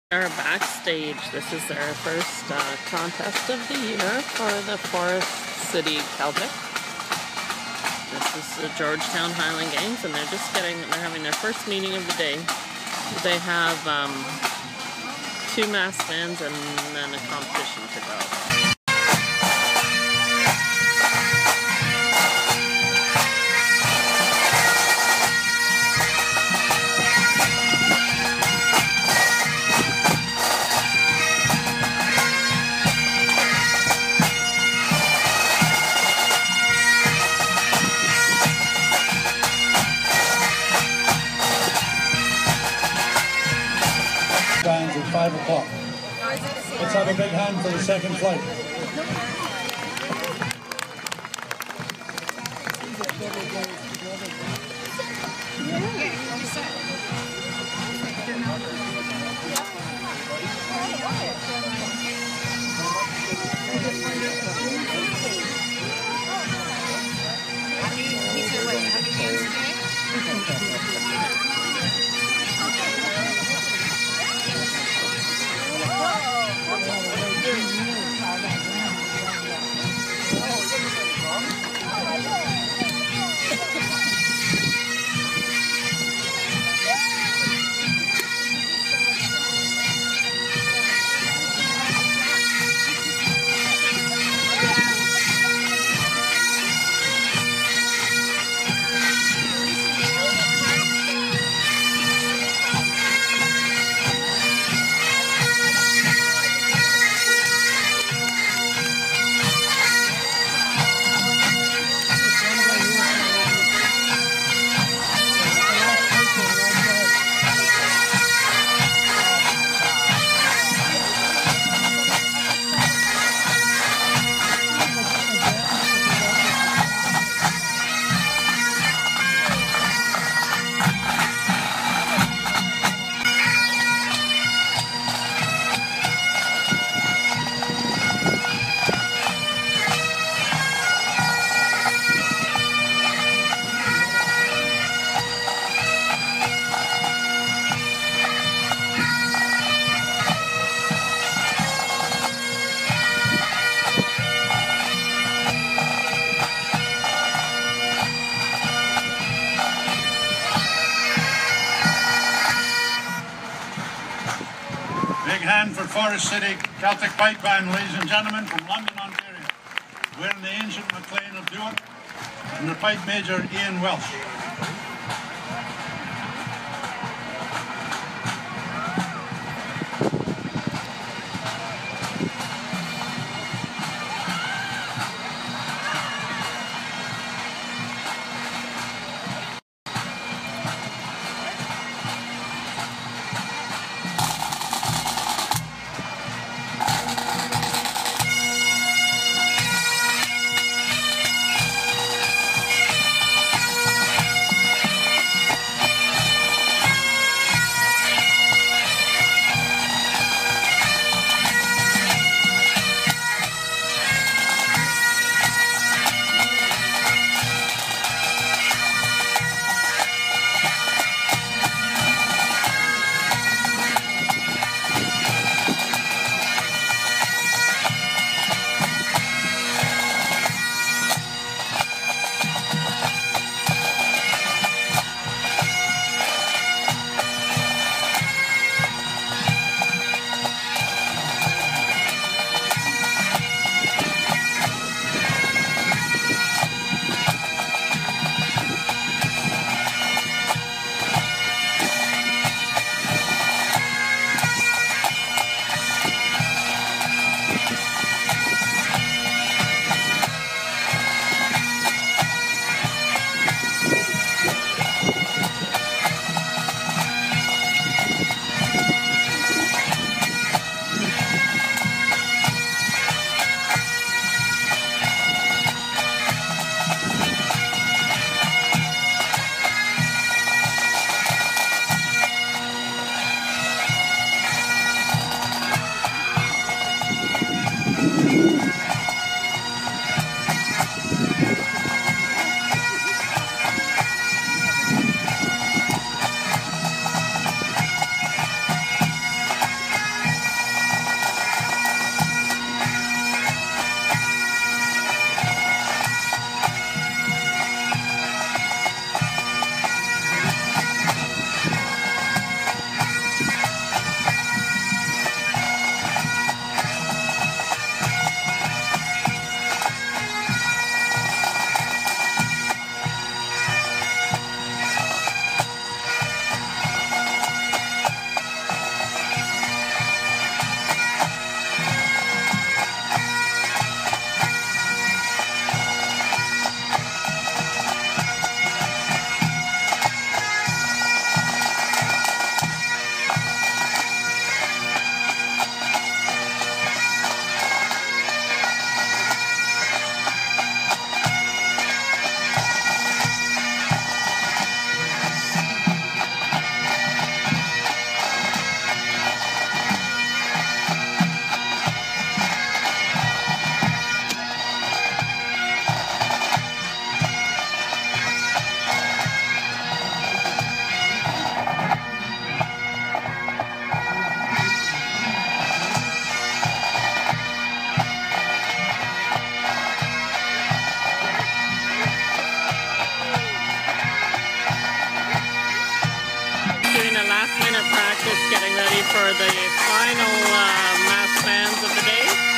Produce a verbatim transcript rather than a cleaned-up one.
Are backstage. This is their first uh, contest of the year for the Forest City Celtic. This is the Georgetown Highland Games, and they're just getting, they're having their first meeting of the day. They have um, two mass bands and then a competition to go. Bands at five o'clock. Let's have a big hand for the second flight. Big hand for Forest City Celtic Band, ladies and gentlemen, from London, Ontario. Wearing the ancient MacLean of Dewitt and the pipe major Ian Welsh. final uh, mass bands of the day.